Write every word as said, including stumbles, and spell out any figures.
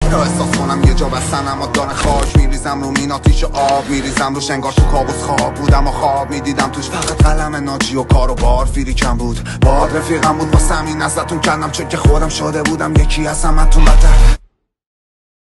تا احساس کنم یه جا بستن اما داره خاک میریزم رو میناتیش آب میریزم روش انگار تو کابوس خواب بودم و خواب میدیدم توش فقط قلم ناجی و کار و بار فیری کم بود باد رفیقم بود واسه همین ازتون کردم چون که خودم شده بودم یکی از همتون بدتر